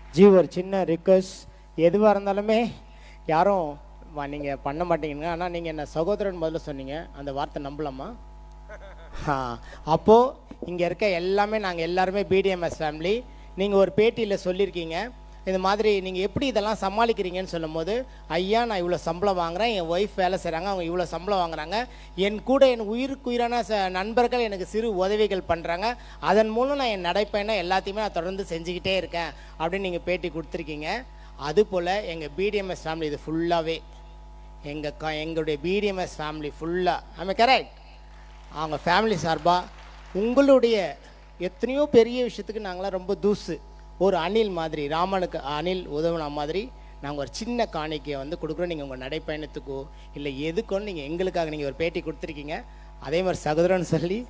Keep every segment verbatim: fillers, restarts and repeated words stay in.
G ஒரு சின்ன request, எதுவாக இருந்தாலுமே யாரும் நீங்கள் பண்ண மாட்டீங்க. ஆனால் நீங்கள் என்ன சகோதரன் முதல்ல சொன்னீங்க, அந்த வார்த்தை நம்பலாமா? ஆ அப்போது இங்கே இருக்க எல்லாமே நாங்கள் எல்லாருமே பிடிஎம்எஸ் ஃபேமிலி. நீங்கள் ஒரு பேட்டியில் சொல்லியிருக்கீங்க இது மாதிரி நீங்கள் எப்படி இதெல்லாம் சமாளிக்கிறீங்கன்னு சொல்லும் போது, ஐயா நான் இவ்வளோ சம்பளம் வாங்குகிறேன், என் ஒய்ஃப் வேலை செய்கிறாங்க, அவங்க இவ்வளோ சம்பளம் வாங்குறாங்க, என் கூட என் உயிருக்குயிரான ச நண்பர்கள் எனக்கு சிறு உதவிகள் பண்ணுறாங்க, அதன் மூலம் நான் என் நடைப்பயணம் எல்லாத்தையுமே நான் தொடர்ந்து செஞ்சுக்கிட்டே இருக்கேன் அப்படின்னு நீங்கள் பேட்டி கொடுத்துருக்கீங்க. அதுபோல் எங்கள் பிடிஎம்எஸ் ஃபேமிலி இது ஃபுல்லாகவே எங்கள் க எங்களுடைய பிடிஎம்எஸ் ஃபேமிலி ஃபுல்லாக ஐம் கரெக்ட், அவங்க ஃபேமிலி சார்பாக உங்களுடைய எத்தனையோ பெரிய விஷயத்துக்கு நாங்களாம் ரொம்ப தூசு, ஒரு அணில் மாதிரி, ராமனுக்கு அணில் உதவுன மாதிரி நாங்கள் ஒரு சின்ன காணிக்கையை வந்து கொடுக்குறோம். நீங்கள் உங்கள் நடைப்பயணத்துக்கோ இல்லை எதுக்கோன்னு நீங்கள் எங்களுக்காக நீங்கள் ஒரு பேட்டி கொடுத்துருக்கீங்க. அதே மாதிரி சகோதரன் சொல்லி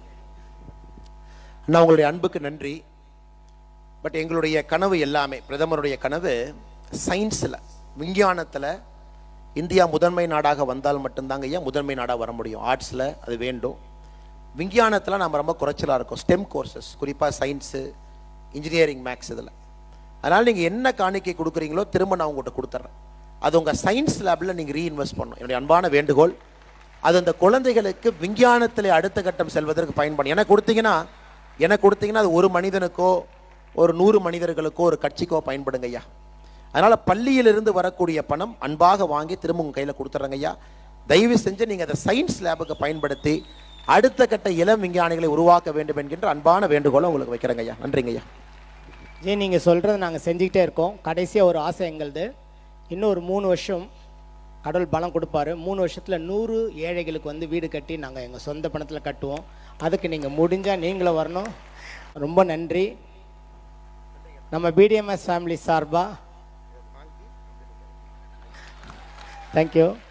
நான் உங்களுடைய அன்புக்கு நன்றி. பட் எங்களுடைய கனவு எல்லாமே, பிரதமருடைய கனவு சயின்ஸில், விஞ்ஞானத்தில் இந்தியா முதன்மை நாடாக வந்தால் மட்டும்தாங்க ஐயா முதன்மை நாடாக வர முடியும். ஆர்ட்ஸில் அது வேண்டும், விஞ்ஞானத்தில் நம்ம ரொம்ப குறைச்சலாக இருக்கும். ஸ்டெம் கோர்சஸ், குறிப்பாக சயின்ஸு, இன்ஜினியரிங், மேக்ஸ், இதில். அதனால் நீங்கள் என்ன காணிக்கை கொடுக்குறீங்களோ திரும்ப நான் உங்கள்கிட்ட கொடுத்துட்றேன். அது உங்கள் சயின்ஸ் லேபில் நீங்கள் ரீஇன்வெஸ்ட் பண்ணணும். என்னுடைய அன்பான வேண்டுகோள் அது. அந்த குழந்தைகளுக்கு விஞ்ஞானத்தில் அடுத்த கட்டம் செல்வதற்கு பயன்படும். எனக்கு கொடுத்தீங்கன்னா எனக்கு கொடுத்தீங்கன்னா அது ஒரு மனிதனுக்கோ ஒரு நூறு மனிதர்களுக்கோ ஒரு கட்சிக்கோ பயன்படுங்க ஐயா. அதனால் பள்ளியிலிருந்து வரக்கூடிய பணம் அன்பாக வாங்கி திரும்ப உங்கள் கையில் கொடுத்துட்றேங்க ஐயா. தயவு செஞ்சு நீங்கள் அதை சயின்ஸ் லேபுக்கு பயன்படுத்தி அடுத்த கட்ட இளம் விஞ்ஞானிகளை உருவாக்க வேண்டும் என்கின்ற அன்பான வேண்டுகோளை உங்களுக்கு வைக்கிறேங்க ஐயா. நன்றிங்க ஐயா. ஜி நீங்கள் சொல்கிறது நாங்கள் செஞ்சுக்கிட்டே இருக்கோம். கடைசியாக ஒரு ஆசை எங்களுது, இன்னும் ஒரு மூணு வருஷம் கடவுள் பலம் கொடுப்பாரு, மூணு வருஷத்தில் நூறு ஏழைகளுக்கு வந்து வீடு கட்டி நாங்கள் எங்கள் சொந்த பணத்தில் கட்டுவோம். அதுக்கு நீங்கள் முடிஞ்சால் நீங்களும் வரணும். ரொம்ப நன்றி. நம்ம பிடிஎம்எஸ் ஃபேமிலி சார்பாக தேங்க்யூ.